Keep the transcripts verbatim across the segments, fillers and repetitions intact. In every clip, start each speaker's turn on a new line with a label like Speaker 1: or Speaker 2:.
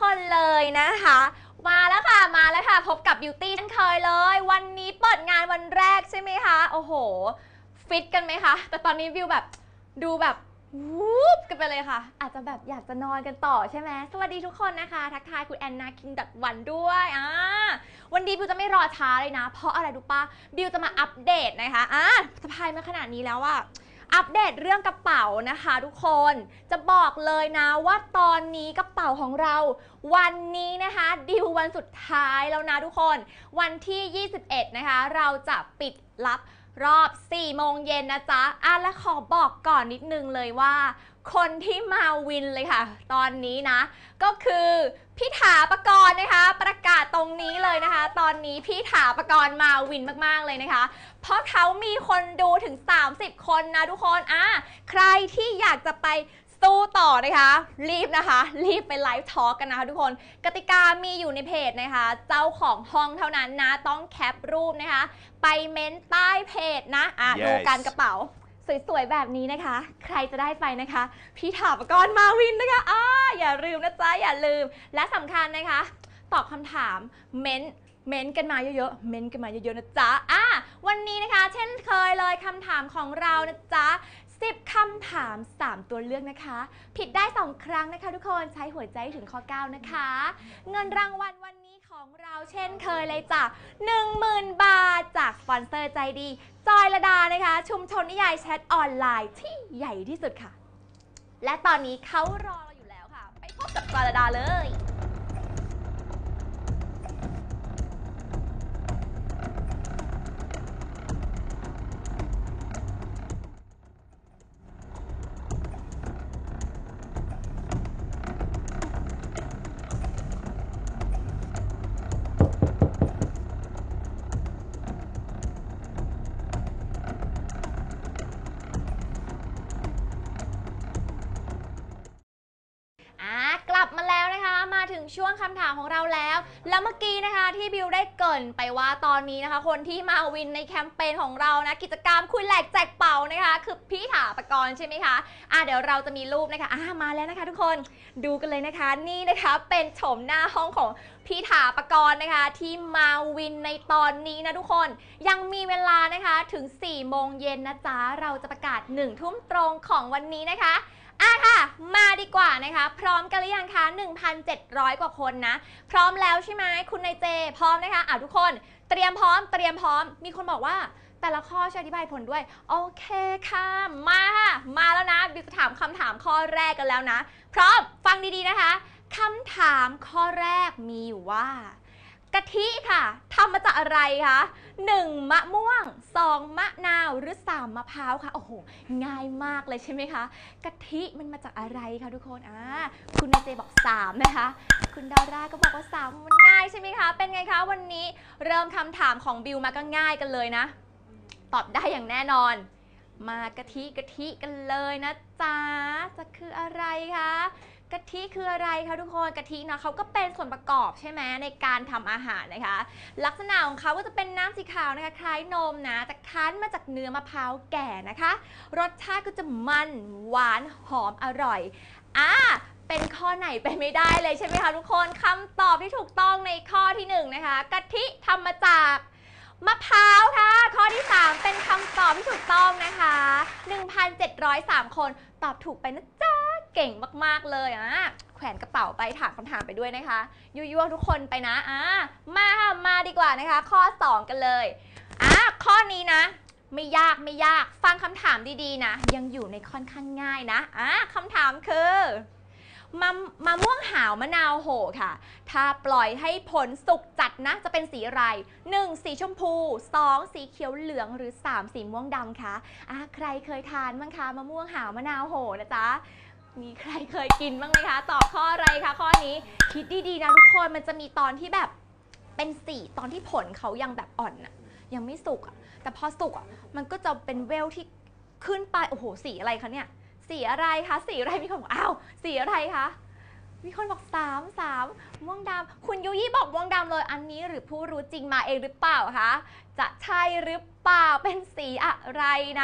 Speaker 1: คนเลยนะคะมาแล้วค่ะมาแล้วค่ะพบกับบิวตี้เช่นเคยเลยวันนี้เปิดงานวันแรกใช่ไหมคะโอ้โหฟิตกันไหมคะแต่ตอนนี้บิวแบบดูแบบวูบกันไปเลยค่ะอาจจะแบบอยากจะนอนกันต่อใช่ไหมสวัสดีทุกคนนะคะทักทายคุณแอนนาคิงดัดวันด้วยอ่าวันนี้บิวจะไม่รอช้าเลยนะเพราะอะไรดูป้าบิวจะมาอัปเดตนะคะอ่าสะพายมาขนาดนี้แล้วอะอัปเดตเรื่องกระเป๋านะคะทุกคนจะบอกเลยนะว่าตอนนี้กระเป๋าของเราวันนี้นะคะดิววันสุดท้ายแล้วนะทุกคนวันที่ยี่สิบเอ็ดนะคะเราจะปิดรับรอบสี่โมงเย็นนะจ๊ะอ่ะและขอบอกก่อนนิดนึงเลยว่าคนที่มาวินเลยค่ะตอนนี้นะก็คือพี่ถาปกรณ์นะคะประกาศตรงนี้เลยนะคะตอนนี้พี่ถาปกรณ์มาวินมากๆเลยนะคะเพราะเขามีคนดูถึงสามสิบคนนะทุกคนอ่ะใครที่อยากจะไปสู้ต่อนะคะรีบนะคะรีบไปไลฟ์ทอล์กกันนะคะทุกคนกติกามีอยู่ในเพจนะคะเจ้าของห้องเท่านั้นนะต้องแคปรูปนะคะไปเม้นใต้เพจนะอ่ะ yes. ดูกันกระเป๋าสวยๆแบบนี้นะคะใครจะได้ไปนะคะพี่ถาปกรณ์มาวินนะคะอ่าอย่าลืมนะจ๊ะอย่าลืมและสำคัญนะคะตอบคำถามเม้นเม้นกันมาเยอะๆเม้นกันมาเยอะๆนะจ๊ะอ่ะวันนี้นะคะเช่นเคยเลยคำถามของเรานะจ๊ะสิบคำถามสามตัวเลือกนะคะผิดได้สองครั้งนะคะทุกคนใช้หัวใจถึงข้อเก้านะคะเงินรางวัลวันนี้ของเราเช่นเคยเลยจ้ะ หนึ่งหมื่น บาทจากสปอนเซอร์ใจดีจอยลดานะคะชุมชนนิยายแชทออนไลน์ที่ใหญ่ที่สุดค่ะและตอนนี้เขารอเราอยู่แล้วค่ะไปพบกับจอยลดาเลยถึงช่วงคำถามของเราแล้วแล้วเมื่อกี้นะคะที่บิวได้เกริ่นไปว่าตอนนี้นะคะคนที่มาวินในแคมเปญของเรานะกิจกรรมคุยแหลกแจกเป๋านะคะคือพี่ถาปกรณ์ใช่ไหมคะอ่ะเดี๋ยวเราจะมีรูปนะคะอ่ะมาแล้วนะคะทุกคนดูกันเลยนะคะนี่นะคะเป็นโฉมหน้าห้องของพี่ถาปกรณ์นะคะที่มาวินในตอนนี้นะทุกคนยังมีเวลานะคะถึงสี่โมงเย็นนะจ๊ะเราจะประกาศหนึ่งทุ่มตรงของวันนี้นะคะอ่ะค่ะมาดีกว่านะคะพร้อมกันหรือยังคะ หนึ่งพันเจ็ดร้อย กว่าคนนะพร้อมแล้วใช่ไหมคุณนายเจพร้อมนะคะอ่ะทุกคนเตรียมพร้อมเตรียมพร้อมมีคนบอกว่าแต่ละข้อช่วยอธิบายผลด้วยโอเคค่ะมาค่ะมาแล้วนะบิวจะถามคำถามข้อแรกกันแล้วนะพร้อมฟังดีๆนะคะคำถามข้อแรกมีอยู่ว่ากะทิค่ะทำมาจากอะไรคะหนึ่งมะม่วงสองมะนาวหรือสามมะพร้าวคะโอ้โหง่ายมากเลยใช่ไหมคะกะทิมันมาจากอะไรคะทุกคนอ่าคุณนายเจบอกสามนะคะคุณดาราก็บอกว่าสามมันง่ายใช่ไหมคะเป็นไงคะวันนี้เริ่มคำถามของบิวมาก็ง่ายกันเลยนะตอบได้อย่างแน่นอนมากะทิกะทิกันเลยนะจ๊ะจะคืออะไรคะกะทิคืออะไรคะทุกคนกะทินะเขาก็เป็นส่วนประกอบใช่ไหมในการทำอาหารนะคะลักษณะของเขาก็จะเป็นน้ำสีขาวนะคะคล้ายนมนะจะคั้นมาจากเนื้อมะพร้าวแก่นะคะรสชาติก็จะมันหวานหอมอร่อยอ่ะเป็นข้อไหนไปไม่ได้เลยใช่ไหมคะทุกคนคำตอบที่ถูกต้องในข้อที่หนึ่งนะคะกะทิทำมาจากมะพร้าวค่ะข้อที่สามเป็นคำตอบที่ถูกต้องนะคะ หนึ่งพันเจ็ดร้อยสาม คนตอบถูกไปนะจ๊ะเก่งมากๆเลยอ่ะแขวนกระเป๋าไปถามคำถามไปด้วยนะคะยั่วๆทุกคนไปนะอ่ะมาค่ะมาดีกว่านะคะข้อสองกันเลยอ่ะข้อนี้นะไม่ยากไม่ยากฟังคำถามดีๆนะยังอยู่ในค่อนข้างง่ายนะอ่ะคำถามคือมะมะม่วงหาวมะนาวโหค่ะถ้าปล่อยให้ผลสุกจัดนะจะเป็นสีอะไรหนึ่งสีชมพูสองสีเขียวเหลืองหรือสามสีม่วงดำคะอ่ะใครเคยทานบ้างคะมะม่วงหาวมะนาวโหนะจ๊ะมีใครเคยกินบ้างไหมคะตอบข้ออะไรคะข้อนี้คิดดีๆนะทุกคนมันจะมีตอนที่แบบเป็นสีตอนที่ผลเขายังแบบอ่อนอะยังไม่สุกอะแต่พอสุกอะมันก็จะเป็นเวลที่ขึ้นไปโอ้โหสีอะไรคะเนี่ยสีอะไรคะสีอะไรมีคนบอกอ้าวสีอะไรคะมีคนบอกสามสามม่วงดำคุณยุยี่บอกม่วงดำเลยอันนี้หรือผู้รู้จริงมาเองหรือเปล่าคะจะใช่หรือเปล่าเป็นสีอะไรนะ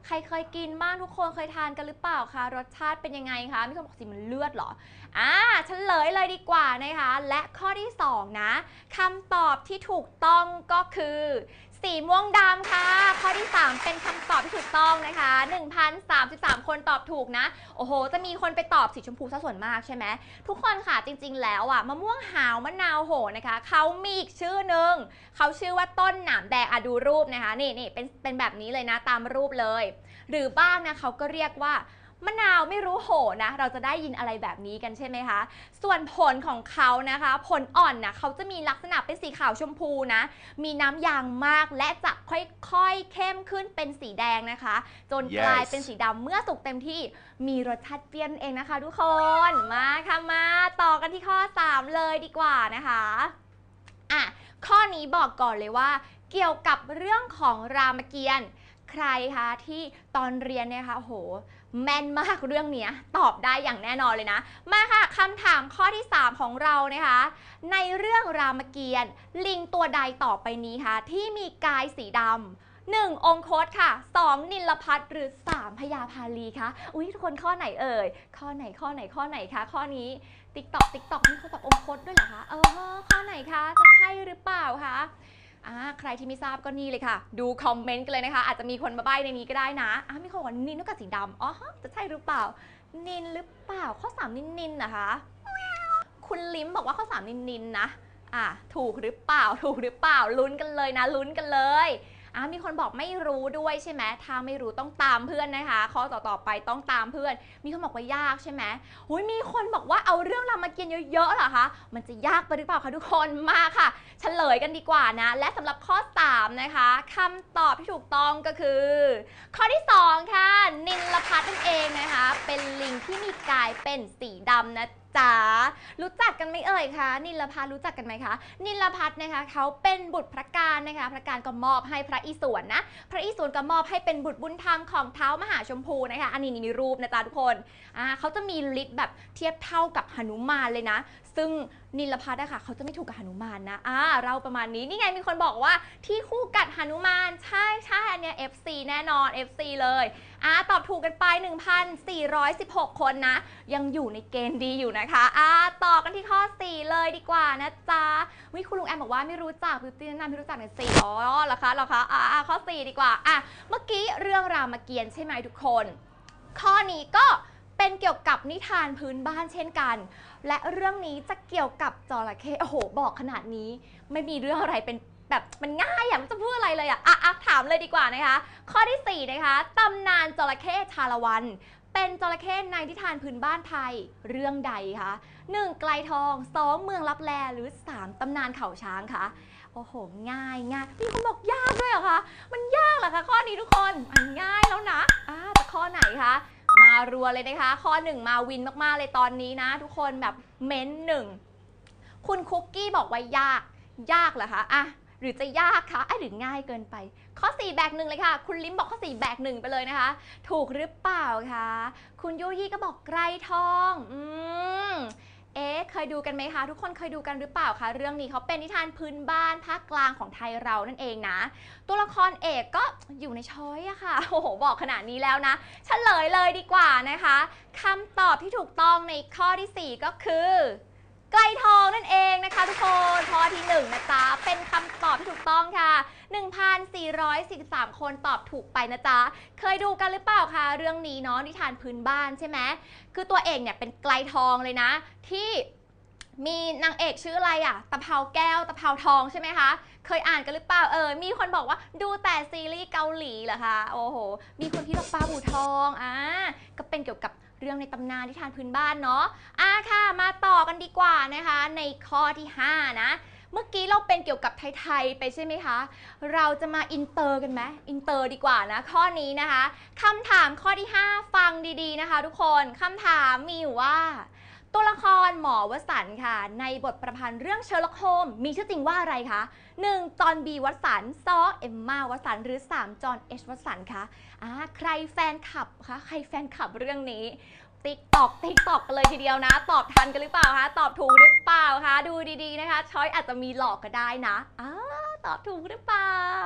Speaker 1: ใครเคยกินบ้างทุกคนเคยทานกันหรือเปล่าคะรสชาติเป็นยังไงคะมีคนบอกสิมันเลือดเหรออ่าเฉลยเลยดีกว่านะคะและข้อที่สองนะคำตอบที่ถูกต้องก็คือสีม่วงดำค่ะข้อที่สามเป็นคำตอบที่ถูกต้องนะคะ หนึ่งพันสามสิบสาม คนตอบถูกนะโอ้โหจะมีคนไปตอบสีชมพูซะส่วนมากใช่ไหมทุกคนค่ะจริงๆแล้วอ่ะมะม่วงหาวมะนาวโหนะคะเขามีอีกชื่อหนึ่งเขาชื่อว่าต้นหนามแดงอ่ะดูรูปนะคะนี่นี่เป็นเป็นแบบนี้เลยนะตามรูปเลยหรือบ้างนะเขาก็เรียกว่ามะนาวไม่รู้โหนะเราจะได้ยินอะไรแบบนี้กันใช่ไหมคะส่วนผลของเขานะคะผลอ่อนนะเขาจะมีลักษณะเป็นสีขาวชมพูนะมีน้ำยางมากและจะค่อยๆเข้มขึ้นเป็นสีแดงนะคะจนกลาย yes. เป็นสีดำเมื่อสุกเต็มที่มีรสชาติเปรี้ยวเองนะคะทุกคนมาค่ะมาต่อกันที่ข้อสามเลยดีกว่านะคะอ่ะข้อนี้บอกก่อนเลยว่าเกี่ยวกับเรื่องของรามเกียรติ์ใครคะที่ตอนเรียนเนี่ยคะโหแม่นมากเรื่องนี้ตอบได้อย่างแน่นอนเลยนะมาค่ะคำถามข้อที่สามของเรานะคะในเรื่องรามเกียรติ์ลิงตัวใดต่อไปนี้คะที่มีกายสีดำหนึ่งองคตค่ะสองนิลพัทหรือสามพญาพาลีคะอุ้ยทุกคนข้อไหนเอ่ยข้อไหนข้อไหนข้อไหนคะข้อนี้ติ๊กตอกติ๊กตอกนี่เขาตอบองคตด้วยเหรอคะเออข้อไหนคะจะใช่หรือเปล่าคะอ่าใครที่ไม่ทราบก็นี่เลยค่ะดูคอมเมนต์กันเลยนะคะอาจจะมีคนมาใบ้ในนี้ก็ได้นะอ่ามีคนบอกว่านินเท่ากับสีดำอ๋อจะใช่หรือเปล่านินหรือเปล่าข้อสามนินนินนะคะคุณลิ้มบอกว่าข้อสามนินนินนะอ่าถูกหรือเปล่าถูกหรือเปล่าลุ้นกันเลยนะลุ้นกันเลยอ่ามีคนบอกไม่รู้ด้วยใช่ไหมถ้าไม่รู้ต้องตามเพื่อนนะคะข้อต่อต่อไปต้องตามเพื่อนมีคนบอกว่ายากใช่ไหมหุ้ยมีคนบอกว่าเอาเรื่องรามเกียรติ์เยอะๆเหรอคะมันจะยากไปหรือเปล่าคะทุกคนมาค่ะเฉลยกันดีกว่านะและสำหรับข้อสามนะคะคำตอบที่ถูกต้องก็คือข้อที่สองค่ะนิลพัทนั่นเองนะคะเป็นลิงที่มีกายเป็นสีดำนะจ๋ารู้จักกันไหมเอ่ยคะนิลพัทรู้จักกันไหมคะนิลพัทนะคะเขาเป็นบุตรพระการนะคะพระการก็มอบให้พระอิศวรนะพระอิศวรก็มอบให้เป็นบุตรบุญธรรมของเท้ามหาชมพูนะคะอันนี้มีรูปนะจ๊ะทุกคนอ่าเขาจะมีฤทธิ์แบบเทียบเท่ากับหนุมานเลยนะซึ่งนิลพัทนะคะเขาจะไม่ถูกกับหนุมานนะอ่าเราประมาณนี้นี่ไงมีคนบอกว่าที่คู่กัดหนุมานใช่ใช่อันเนี้ย เอฟ ซี แน่นอน เอฟ ซี เลยอ่าตอบถูกกันไป หนึ่งพันสี่ร้อยสิบหก คนนะยังอยู่ในเกณฑ์ดีอยู่นะคะอ่าต่อกันที่ข้อสี่เลยดีกว่านะจ๊ะวิคุณลุงแอมบอกว่าไม่รู้จักบิวตี้แนะนำไม่รู้จักในสี่อ๋อเหรอคะเหรอคะอ่าข้อสี่ดีกว่าอ่ะเมื่อกี้เรื่องรามเกียรติ์ใช่ไหมทุกคนข้อนี้ก็เป็นเกี่ยวกับนิทานพื้นบ้านเช่นกันและเรื่องนี้จะเกี่ยวกับจระเข้โอ้โหบอกขนาดนี้ไม่มีเรื่องอะไรเป็นแบบมันง่ายอย่างจะพูดอะไรเลยอ่ะอ่ะถามเลยดีกว่านะคะข้อที่สี่นะคะตำนานจระเข้ชาละวันเป็นจระเข้ในนิทานพื้นบ้านไทยเรื่องใดคะหนึ่งไกลทองสองเมืองลับแลหรือสามตำนานเขาช้างคะโอ้โหง่ายง่ายพี่คุณบอกยากด้วยเหรอคะมันยากเหรอคะข้อนี้ทุกคนมันง่ายแล้วนะอ่าแต่ข้อไหนคะมารัวเลยนะคะข้อหนึ่งมาวินมากๆเลยตอนนี้นะทุกคนแบบเม้นหนึ่งคุณคุกกี้บอกว่ายากยากเหรอคะอ่ะหรือจะยากคะอ่ะหรือง่ายเกินไปข้อสี่แบกหนึ่งเลยค่ะคุณลิ้มบอกข้อสี่แบกหนึ่งไปเลยนะคะถูกหรือเปล่าคะคุณยูยี่ก็บอกไกรทองอืมเอ๊ะเคยดูกันไหมคะทุกคนเคยดูกันหรือเปล่าคะเรื่องนี้เขาเป็นนิทานพื้นบ้านภาคกลางของไทยเรานั่นเองนะตัวละครเอกก็อยู่ในช้อยอะค่ะโอ้โหบอกขนาดนี้แล้วนะเฉลยเลยดีกว่านะคะคำตอบที่ถูกต้องในข้อที่สี่ก็คือไกลทองนั่นเองนะคะทุกคนข้อที่หนึ่งนะจ๊ะเป็นคำตอบที่ถูกต้องค่ะ หนึ่งพันสี่ร้อยสี่สิบสาม คนตอบถูกไปนะจ๊ะเคยดูกันหรือเปล่าคะเรื่องนี้เนาะนิทานพื้นบ้านใช่ไหมคือตัวเอกเนี่ยเป็นไกลทองเลยนะที่มีนางเอกชื่ออะไรอะตะเภาแก้วตะเภาทองใช่ไหมคะเคยอ่านกันหรือเปล่าเออมีคนบอกว่าดูแต่ซีรีส์เกาหลีเหรอคะโอ้โหมีคนที่บอกปลาบูทองอ่าก็เป็นเกี่ยวกับเรื่องในตำนานนิทานพื้นบ้านเนาะอ่ะค่ะมาต่อกันดีกว่านะคะในข้อที่ห้านะเมื่อกี้เราเป็นเกี่ยวกับไทยๆไปใช่ไหมคะเราจะมาอินเตอร์กันไหมอินเตอร์ดีกว่านะข้อนี้นะคะคำถามข้อที่ห้าฟังดีๆนะคะทุกคนคำถามมีอยู่ว่าตัวละครหมอวสันต์ค่ะในบทประพันธ์เรื่องเชอร์ล็อกโฮมมีชื่อจริงว่าอะไรคะหนึ่งจอห์นบีวสันต์สองเอมมาวสันต์หรือสามจอห์นเอชวสันต์คะอ่าใครแฟนคลับคะใครแฟนคลับเรื่องนี้ติ๊กตอกติ๊กตอกกันเลยทีเดียวนะตอบทันกันหรือเปล่าคะตอบถูกหรือเปล่าคะดูดีๆนะคะช้อยอาจจะมีหลอกก็ได้นะอ้าตอบถูกหรือเปล่า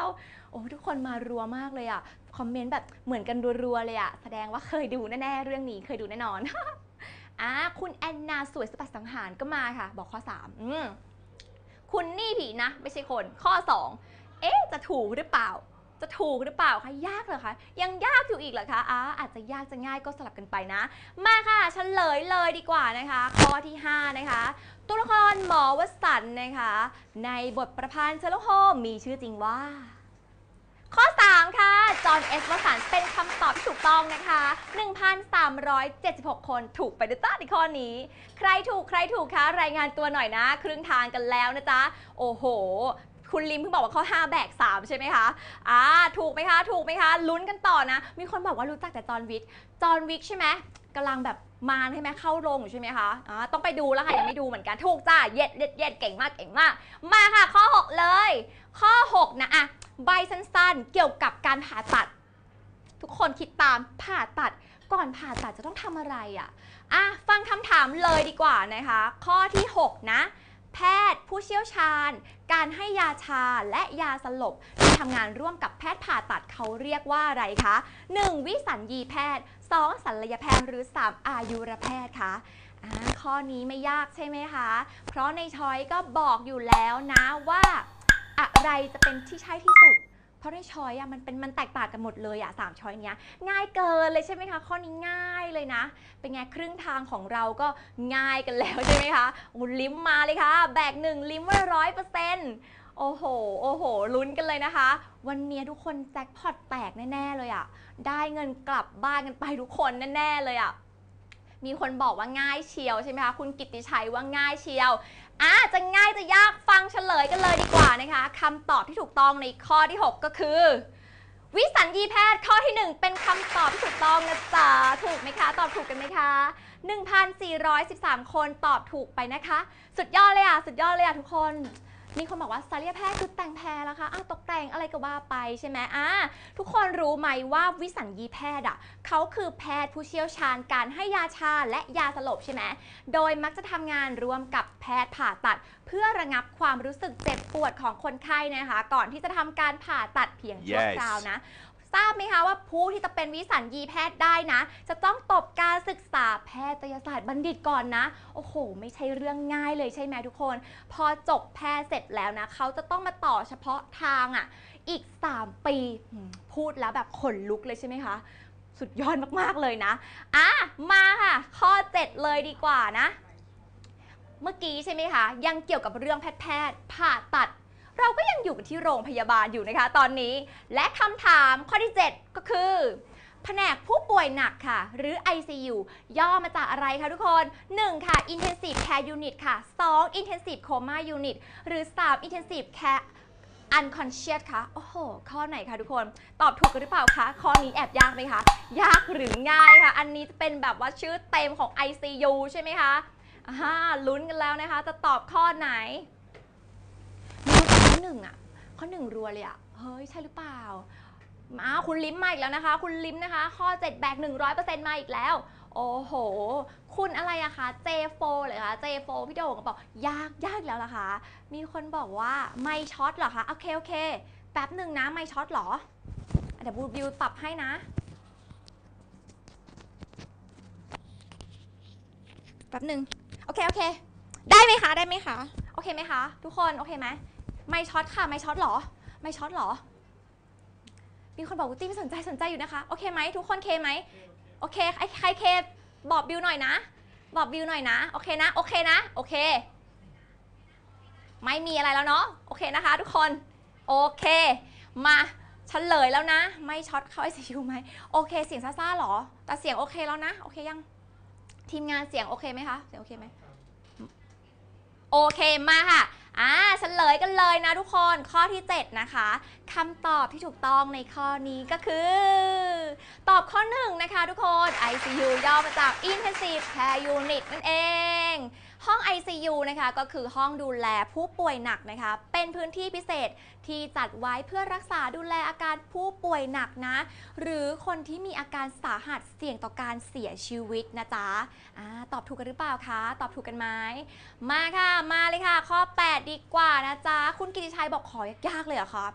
Speaker 1: โอ้ทุกคนมารัวมากเลยอะคอมเมนต์แบบเหมือนกันรัวๆเลยอะแสดงว่าเคยดูแน่ๆเรื่องนี้เคยดูแน่นอน อ่าคุณแอนนาสวยสะบัดสังหารก็มาค่ะบอกข้อสามอืมคุณนี่ผีนะไม่ใช่คนข้อสองเอ๊ะจะถูกหรือเปล่าจะถูกหรือเปล่าคะยากเหรอคะยังยากอยู่อีกเหรอคะอ่าอาจจะยากจะง่ายก็สลับกันไปนะมาค่ะเฉลยเลยดีกว่านะคะข้อที่ห้านะคะตัวละครหมอวสันต์นะคะในบทประพันธ์เชอร์ล็อกโฮมส์มีชื่อจริงว่าข้อสามค่ะจอห์นเอสวสันต์เป็นคำตอบที่ถูกต้องนะคะ หนึ่งพันสามร้อยเจ็ดสิบหก คนถูกไปด้วยจ้าในข้อนี้ใครถูกใครถูกคะรายงานตัวหน่อยนะครึ่งทางกันแล้วนะจ๊ะโอ้โหคุณลิมเพิ่งบอกว่าข้อห้าแบกสามใช่ไหมคะอ่าถูกไหมคะถูกไหมคะลุ้นกันต่อนะมีคนบอกว่ารู้จักแต่จอห์นวิกจอห์นวิกใช่ไหมกำลังแบบมารใช่ไหมเข้าโรงอยู่ใช่ไหมคะอ่าต้องไปดูแล้วค่ะยังไม่ดูเหมือนกันถูกจ้าเย็ดเย็ดเย็ดเก่งมากเก่งมากมาค่ะข้อหกเลยข้อหกนะอะใบสั้นๆเกี่ยวกับการผ่าตัดทุกคนคิดตามผ่าตัดก่อนผ่าตัดจะต้องทำอะไรอ่ะอ่ะฟังคำถามเลยดีกว่านะคะข้อที่หกนะแพทย์ผู้เชี่ยวชาญการให้ยาชาและยาสลบที่ทำงานร่วมกับแพทย์ผ่าตัดเขาเรียกว่าอะไรคะ หนึ่ง. วิสัญญีแพทย์ สอง. ศัลยแพทย์หรือ สาม. อายุรแพทย์คะอ่าข้อนี้ไม่ยากใช่ไหมคะเพราะในช้อยก็บอกอยู่แล้วนะว่าอะไรจะเป็นที่ใช่ที่สุดเพราะในช้อยอะมันเป็นมันแตกต่างกันหมดเลยอะสามช้อยเนี้ยง่ายเกินเลยใช่ไหมคะข้อนี้ง่ายเลยนะเป็นไงครึ่งทางของเราก็ง่ายกันแล้วใช่ไหมคะอุยลิ้มมาเลยค่ะแบกหนึ่งลิ้มว่าร้อยเปอร์เซ็นต์โอ้โหโอ้โหลุ้นกันเลยนะคะวันนี้ทุกคนแจ็คพอตแตกแน่ๆเลยอะได้เงินกลับบ้านกันไปทุกคนแน่ๆเลยอะมีคนบอกว่าง่ายเชียวใช่ไหมคะคุณกิตติชัยว่าง่ายเชียวอ่ะจะง่ายจะยากฟังเฉลยกันเลยดีกว่านะคะคำตอบที่ถูกต้องในข้อที่หกก็คือวิสัญญีแพทย์ข้อที่หนึ่งเป็นคำตอบที่ถูกต้องนะจ๊ะถูกไหมคะตอบถูกกันไหมคะ หนึ่งพันสี่ร้อยสิบสาม คนตอบถูกไปนะคะสุดยอดเลยอ่ะสุดยอดเลยอ่ะทุกคนมีคนบอกว่าศัลยแพทย์คือแต่งแพรแล้วคะอ้าวตกแต่งอะไรก็ว่าไปใช่ไหมอ่ะทุกคนรู้ไหมว่าวิสัญญีแพทย์อ่ะเขาคือแพทย์ผู้เชี่ยวชาญการให้ยาชาและยาสลบใช่ไหมโดยมักจะทำงานร่วมกับแพทย์ผ่าตัดเพื่อระงับความรู้สึกเจ็บปวดของคนไข้นะคะก่อนที่จะทำการผ่าตัดเพียงชั่วคราวนะทราบไหมคะว่าผู้ที่จะเป็นวิสัญญีแพทย์ได้นะจะต้องจบการศึกษาแพทยศาสตร์บัณฑิตก่อนนะโอ้โหไม่ใช่เรื่องง่ายเลยใช่ไหมทุกคนพอจบแพทย์เสร็จแล้วนะเขาจะต้องมาต่อเฉพาะทางอ่ะอีกสามปีพูดแล้วแบบขนลุกเลยใช่ไหมคะสุดยอดมากๆเลยนะอ่ะมาค่ะข้อเจ็ดเลยดีกว่านะเมื่อกี้ใช่ไหมคะยังเกี่ยวกับเรื่องแพทย์แพทย์ผ่าตัดเราก็ยังอยู่กันที่โรงพยาบาลอยู่นะคะตอนนี้และคำถามข้อที่เจ็ดก็คือแผนกผู้ป่วยหนักค่ะหรือ ไอ ซี ยู ย่อมาจากอะไรคะทุกคน หนึ่ง ค่ะ Intensive Care Unit ค่ะ สอง Intensive Coma Unit หรือ สาม Intensive Care Unconscious คะโอ้โหข้อไหนคะทุกคนตอบถูกกันหรือเปล่าคะข้อนี้แอบยากไหมคะยากหรือง่ายคะอันนี้จะเป็นแบบว่าชื่อเต็มของ ไอ ซี ยู ใช่ไหมคะอ่าลุ้นกันแล้วนะคะจะตอบข้อไหนข้อหนึ่งอะข้อหนึ่งรัวเลยอะเฮ้ยใช่หรือเปล่ามาคุณลิ้มมาอีกแล้วนะคะคุณลิ้มนะคะข้อเจ็ดแบก หนึ่งร้อยเปอร์เซ็นต์ มาอีกแล้วโอ้โหคุณอะไรอะคะ เจ โฟร์ เลยคะ เจ โฟร์ พี่โด่งก็บอกยากยากแล้วล่ะคะมีคนบอกว่าไม่ช็อตเหรอคะโอเคโอเคแป๊บหนึ่งนะไม่ช็อตเหรอเดี๋ยวบูบิวปรับให้นะแป๊บหนึ่งโอเคโอเคได้ไหมคะได้ไหมคะโอเคไหมคะทุกคนโอเคไหมไม่ช็อตค่ะไม่ช็อตเหรอไม่ช็อตเหรอมีคนบอกว่าตี้ไม่สนใจสนใจอยู่นะคะโอเคไหมทุกคนเคไหมโอเคใครใครเคบอกบิวหน่อยนะบอกบิวหน่อยนะโอเคนะโอเคนะโอเคไม่มีอะไรแล้วเนาะโอเคนะคะทุกคนโอเคมาเฉลยแล้วนะไม่ช็อตเข้า ไอ ซี ยู ไหมโอเคเสียงซ่าๆหรอแต่เสียงโอเคแล้วนะโอเคยังทีมงานเสียงโอเคไหมคะเสียงโอเคไหมโอเคมาค่ะอ่าเฉลยกันเลยนะทุกคนข้อที่เจ็ดนะคะคำตอบที่ถูกต้องในข้อนี้ก็คือตอบข้อหนึ่งนะคะทุกคน ไอ ซี ยู ย่อมาจาก Intensive Care Unit นั่นเองห้อง ไอ ซี ยู นะคะก็คือห้องดูแลผู้ป่วยหนักนะคะเป็นพื้นที่พิเศษที่จัดไว้เพื่อรักษาดูแลอาการผู้ป่วยหนักนะหรือคนที่มีอาการสาหัสเสี่ยงต่อการเสียชีวิตนะจ๊ะอ่าตอบถูกกันหรือเปล่าคะตอบถูกกันไหมมาค่ะมาเลยค่ะข้อแปดดีกว่านะจ๊ะคุณกิติชัยบอกขอยากๆเลยเหรอคะ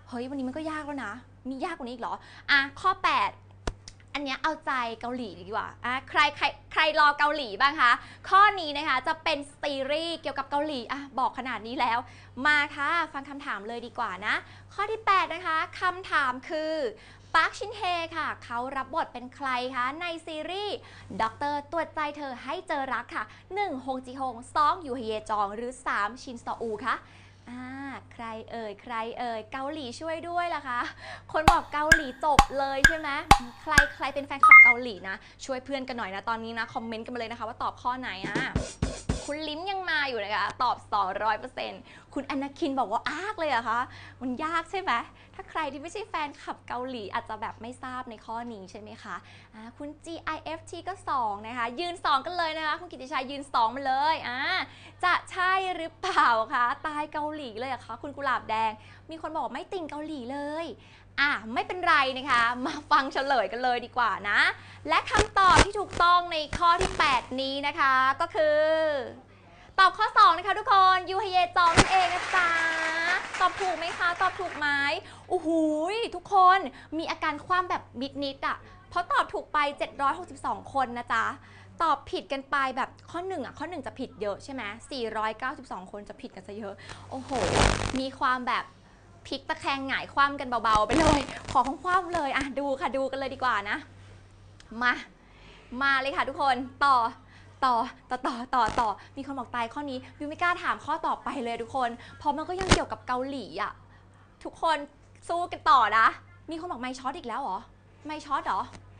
Speaker 1: เฮ้ยวันนี้มันก็ยากแล้วนะมียากกว่านี้อีกเหรออ่ะข้อแปดอันเนี้ยเอาใจเกาหลีดีกว่าอ่ะใครใครใครรอเกาหลีบ้างคะข้อนี้นะคะจะเป็นซีรีส์เกี่ยวกับเกาหลีอ่ะบอกขนาดนี้แล้วมาค่ะฟังคำถามเลยดีกว่านะข้อที่แปดนะคะคำถามคือปาร์คชินเฮค่ะเขารับบทเป็นใครคะในซีรีส์ด็อกเตอร์ตรวจใจเธอให้เจอรักค่ะหนึ่งฮงจีฮงสองยูเฮเยจองหรือสามชินซออูคะอ่าใครเอ่ยใครเอ่ยเกาหลีช่วยด้วยล่ะคะคนบอกเกาหลีจบเลยใช่ไหมใครใครเป็นแฟนคลับเกาหลีนะช่วยเพื่อนกันหน่อยนะตอนนี้นะคอมเมนต์กันมาเลยนะคะว่าตอบข้อไหนอ่ะคุณลิ้มยังมาอยู่นะคะตอบ สองร้อยเปอร์เซ็นต์ คุณอนาคินบอกว่าอากเลยอะคะมันยากใช่ไหมถ้าใครที่ไม่ใช่แฟนคลับเกาหลีอาจจะแบบไม่ทราบในข้อนี้ใช่ไหมคะอ่าคุณ จี ไอ เอฟ ที ก็สองนะคะยืนสองกันเลยนะคะคุณกิติชัยยืนสองมาเลยอ่าจะใช่หรือเปล่าคะตายเกาหลีเลยอะคะคุณกุหลาบแดงมีคนบอกไม่ติ่งเกาหลีเลยอ่ะไม่เป็นไรนะคะมาฟังเฉลยกันเลยดีกว่านะและคำตอบที่ถูกต้องในข้อที่แปดนี้นะคะก็คือตอบข้อสองนะคะทุกคนยูฮเยจองนั่นเองนะจ๊ะตอบถูกไหมคะตอบถูกไหมโอ้โหทุกคนมีอาการคว่ำแบบนิดๆอ่ะเพราะตอบถูกไปเจ็ดร้อยหกสิบสองคนนะจ๊ะตอบผิดกันไปแบบข้อหนึ่งอ่ะข้อหนึ่งจะผิดเยอะใช่ไหมสี่ร้อยเก้าสิบสองคนจะผิดกันซะเยอะโอ้โหมีความแบบพลิกตะแคงหงายคว่ำกันเบาๆไปเลยขอคว่ำๆเลยอ่ะดูค่ะดูกันเลยดีกว่านะมามาเลยค่ะทุกคนต่อต่อต่อต่อต่อต่อมีคนบอกตายข้อนี้วิวไม่กล้าถามข้อต่อไปเลยทุกคนเพราะมันก็ยังเกี่ยวกับเกาหลีอ่ะทุกคนสู้กันต่อนะมีคนบอกไม่ช็อตอีกแล้วเหรอไม่ช็อตเหรอ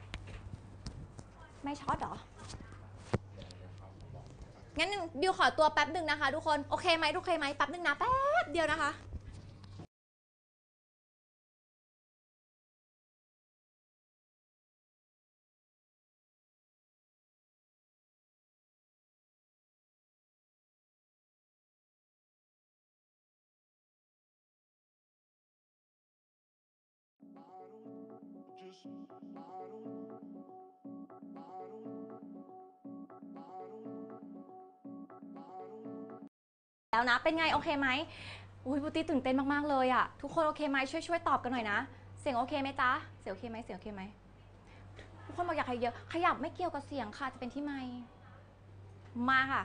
Speaker 1: ไม่ช็อตเหรองั้นบิวขอตัวแป๊บหนึ่งนะคะทุกคนโอเคไหมโอเคไหมแป๊บหนึ่งนะแป๊บเดียวนะคะแล้วนะเป็นไงโอเคไหมอุ้ยบูตี้ตื่นเต้นมากๆเลยอะทุกคนโอเคไหมช่วยช่วยตอบกันหน่อยนะเสียงโอเคไหมจ๊ะเสียงโอเคไหมเสียงโอเคไหมทุกคนบอกอยากให้เยอะขยับไม่เกี่ยวกับเสียงค่ะจะเป็นที่ไมค์มาค่ะ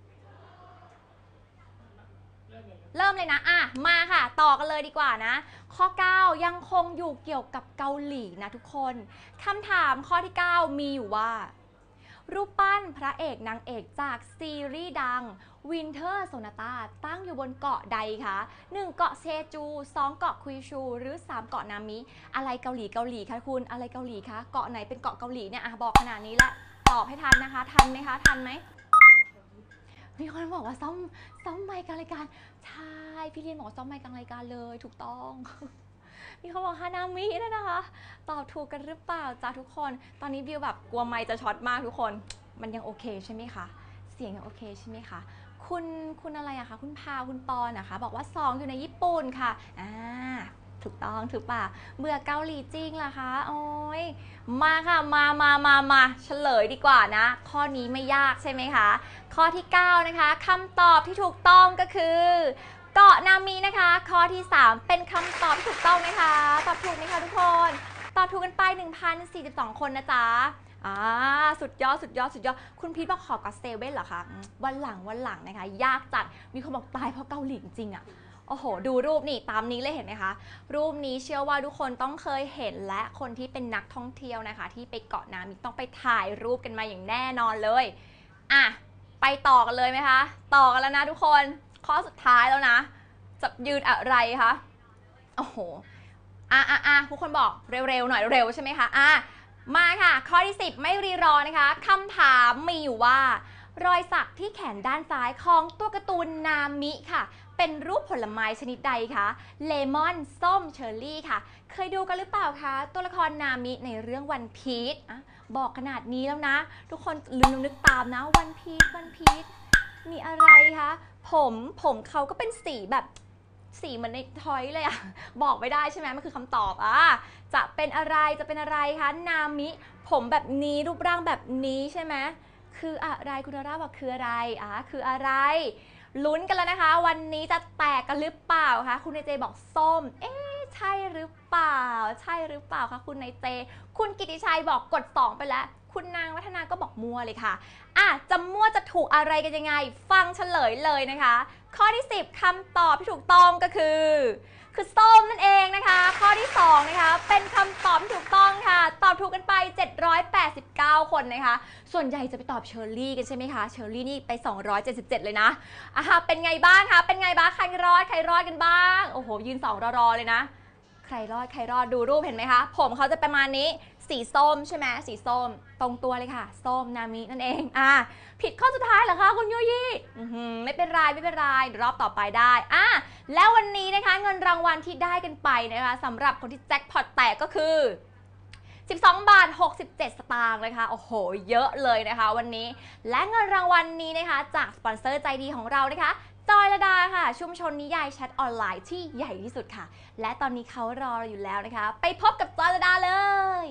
Speaker 1: เริ่มเลยนะอ่ะมาค่ะต่อกันเลยดีกว่านะข้อเก้ายังคงอยู่เกี่ยวกับเกาหลีนะทุกคนคำถามข้อที่เก้ามีอยู่ว่ารูปปั้นพระเอกนางเอกจากซีรีส์ดัง Winter Sonata ตั้งอยู่บนเกาะใดคะหนึ่งเกาะเซจูสองเกาะคุยชูหรือสามเกาะนามิอะไรเกาหลีเกาหลีคะคุณอะไรเกาหลีคะเกาะไหนเป็นเกาะเกาหลีเนี่ยอ่ะบอกขนาดนี้แล้วตอบให้ทันนะคะทันไหมคะทันไหมมีคนบอกว่าซ่อมซ่อมไมค์กลางรายการใช่พี่เรียนบอกซ่อมไมค์กลางรายการเลยถูกต้องมีคนบอกฮานามิด้วยนะคะตอบถูกกันหรือเปล่าจ้าทุกคนตอนนี้บิวแบบกลัวไมค์จะช็อตมากทุกคนมันยังโอเคใช่ไหมคะเสียงยังโอเคใช่ไหมคะคุณคุณอะไรอะคะคุณพาวคุณปอนนะคะบอกว่าสองอยู่ในญี่ปุ่นค่ะอ่าถูกต้องถูกป่ะเบื่อเกาหลีจริงเหรอคะโอ้ยมาค่ะมามามามาเฉลยดีกว่านะข้อนี้ไม่ยากใช่ไหมคะข้อที่เก้านะคะคำตอบที่ถูกต้องก็คือเกาะนามินะคะข้อที่สามเป็นคำตอบที่ถูกต้องไหมคะตอบถูกไหมคะทุกคนตอบถูกกันไป หนึ่งพันสี่สิบสอง คนนะจ๊ะอ่าสุดยอดสุดยอดสุดยอดคุณพีทบอกขอก็เซเว่นเหรอคะวันหลังวันหลังนะคะยากจัดมีคนบอกตายเพราะเกาหลีจริงๆอะโอ้โหดูรูปนี่ตามนี้เลยเห็นไหมคะรูปนี้เชื่อว่าทุกคนต้องเคยเห็นและคนที่เป็นนักท่องเที่ยวนะคะที่ไปเกาะนามิต้องไปถ่ายรูปกันมาอย่างแน่นอนเลยอ่ะไปต่อกันเลยไหมคะต่อกันแล้วนะทุกคนข้อสุดท้ายแล้วนะจะยืนอะไรคะโอ้โหอ่ะอ่ะอ่ะทุกคนบอกเร็วๆหน่อยเร็วใช่ไหมคะอ่ะมาค่ะข้อที่สิบไม่รีรอนะคะคำถามมีอยู่ว่ารอยสักที่แขนด้านซ้ายของตัวการ์ตูนนามิค่ะเป็นรูปผลไม้ชนิดใดคะเลมอนส้มเชอร์รี่ค่ะเคยดูกันหรือเปล่าคะตัวละครนามิในเรื่องวันพีชอ่ะบอกขนาดนี้แล้วนะทุกคนลืมนึกตามนะวันพีชวันพีชมีอะไรคะผมผมเขาก็เป็นสีแบบสีเหมือนในทอยเลยอะบอกไม่ได้ใช่ไหมมันคือคำตอบอ่ะจะเป็นอะไรจะเป็นอะไรคะนามิผมแบบนี้รูปร่างแบบนี้ใช่ไหมคืออะไรคุณดาร่าบอกคืออะไรอ่ะคืออะไรลุ้นกันแล้วนะคะวันนี้จะแตกกันหรือเปล่าคะคุณเจเจบอกส้มเอ๊ะใช่หรือเปล่าใช่หรือเปล่าคะคุณนายเจคุณกิติชัยบอกกดสองไปแล้วคุณนางวัฒนาก็บอกมั่วเลยค่ะอ่ะจะมั่วจะถูกอะไรกันยังไงฟังเฉลยเลยนะคะข้อที่สิบคำตอบที่ถูกต้องก็คือคือส้มนั่นเองนะคะข้อที่สองนะคะเป็นคำตอบที่ถูกต้องค่ะตอบถูกกันไปเจ็ดร้อยแปดสิบเก้าคนนะคะส่วนใหญ่จะไปตอบเชอร์รี่กันใช่ไหมคะเชอร์รี่นี่ไปสองร้อยเจ็ดสิบเจ็ดเลยนะอ่ะเป็นไงบ้างคะเป็นไงบ้างใครรอดใครรอดกันบ้างโอ้โหยืนสองรอๆเลยนะใครรอดใครรอดดูรูปเห็นไหมคะผมเขาจะประมาณนี้สีส้มใช่ไหมสีส้มตรงตัวเลยค่ะส้มนามินั่นเองอ่ะผิดข้อสุดท้ายเหรอคะคุณยุยี่ไม่เป็นไรไม่เป็นไรรอบต่อไปได้อ่ะแล้ววันนี้นะคะเงินรางวัลที่ได้กันไปนะคะสำหรับคนที่แจ็คพอตแตกก็คือสิบสองบาทหกสิบเจ็ดสตางค์นะคะโอ้โหเยอะเลยนะคะวันนี้และเงินรางวัลนี้นะคะจากสปอนเซอร์ใจดีของเรานะคะจอยลดาค่ะชุมชนนิยายแชทออนไลน์ที่ใหญ่ที่สุดค่ะและตอนนี้เขารอเราอยู่แล้วนะคะไปพบกับจอยลดาเลย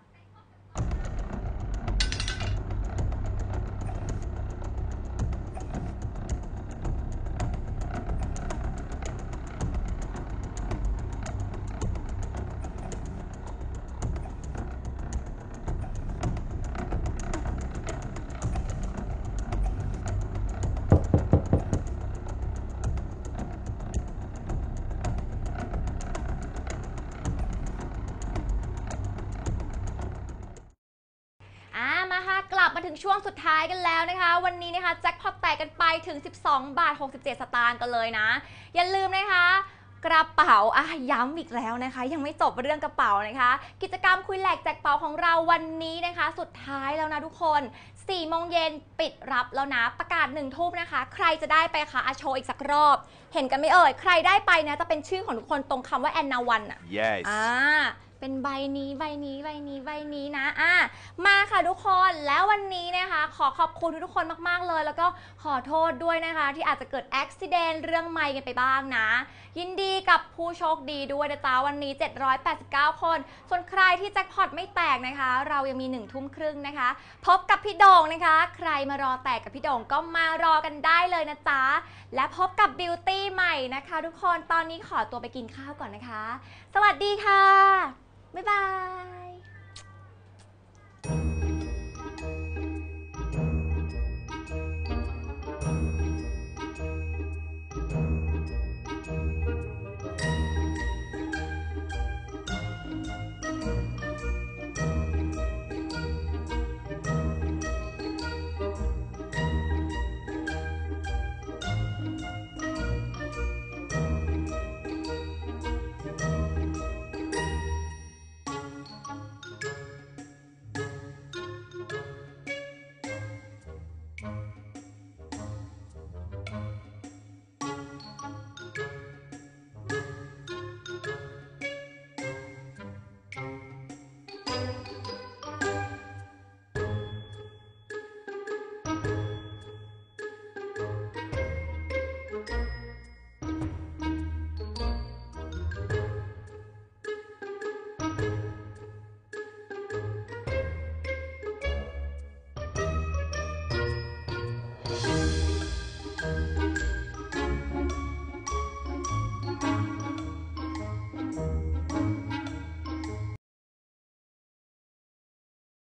Speaker 1: กลับมาถึงช่วงสุดท้ายกันแล้วนะคะวันนี้นะคะแจ็คพอตแตกกันไปถึงสิบสองบาทหกสิบเจ็ดสตางค์กันเลยนะอย่าลืมนะคะกระเป๋าอ่ะย้ำอีกแล้วนะคะยังไม่จบเรื่องกระเป๋านะคะกิจกรรมคุยแหลกแจกเป๋าของเราวันนี้นะคะสุดท้ายแล้วนะทุกคนสี่โมงเย็นปิดรับแล้วนะประกาศหนึ่งทุ่มนะคะใครจะได้ไปคะอาโชว์อีกสักรอบเห็นกันไม่เอ่ยใครได้ไปนะจะเป็นชื่อของทุกคนตรงคำว่าแอนนาวันอ่ะ
Speaker 2: yes
Speaker 1: อ่าเป็นใบนี้ใบนี้ใบนี้ใบนี้นะอ่ะมาค่ะทุกคนแล้ววันนี้นะคะขอขอบคุณทุกคนมากๆเลยแล้วก็ขอโทษด้วยนะคะที่อาจจะเกิดอุบัติเหตุเรื่องไมค์กันไปบ้างนะยินดีกับผู้โชคดีด้วยนะจ๊ะวันนี้เจ็ดร้อยแปดสิบเก้าคนส่วนใครที่แจ็คพอตไม่แตกนะคะเรายังมีหนึ่งทุ่มครึ่งนะคะพบกับพี่โด่งนะคะใครมารอแตกกับพี่โด่งก็มารอกันได้เลยนะจ๊ะและพบกับบิวตี้ใหม่นะคะทุกคนตอนนี้ขอตัวไปกินข้าวก่อนนะคะสวัสดีค่ะบ๊ายบาย